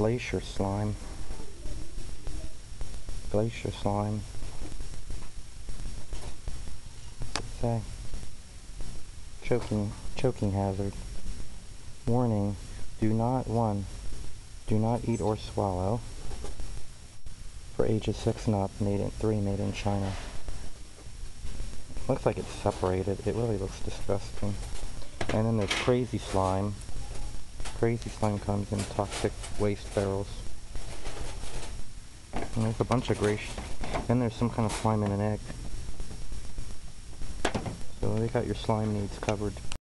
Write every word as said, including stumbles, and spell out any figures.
Glacier Slime. Glacier Slime. What's it say? Choking, choking hazard. Warning, do not, one, do not eat or swallow. For ages six and up, made in, three, made in China. Looks like it's separated. It really looks disgusting. And then there's Crazy Slime. Crazy Slime comes in toxic waste barrels. And there's a bunch of gray. Then there's some kind of slime in an egg. So they got your slime needs covered.